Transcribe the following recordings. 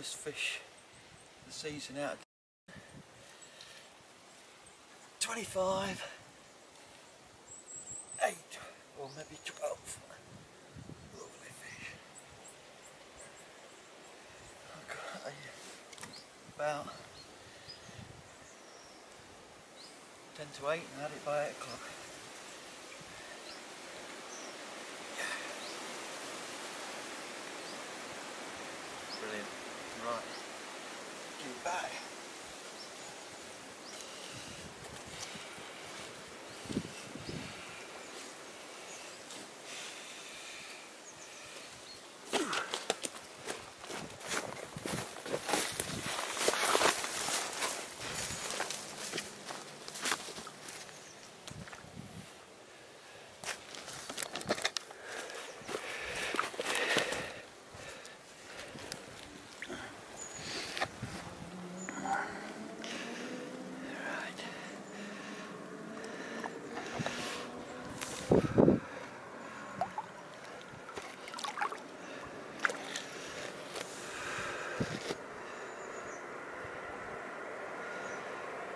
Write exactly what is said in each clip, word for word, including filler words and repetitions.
first fish of the season out. twenty-five, eight, or maybe twelve. Lovely fish. I've got a, about ten to eight and had it by eight o'clock. Brilliant. Right. Give it back.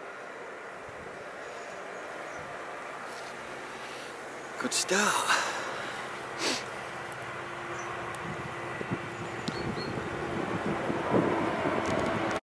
Good start.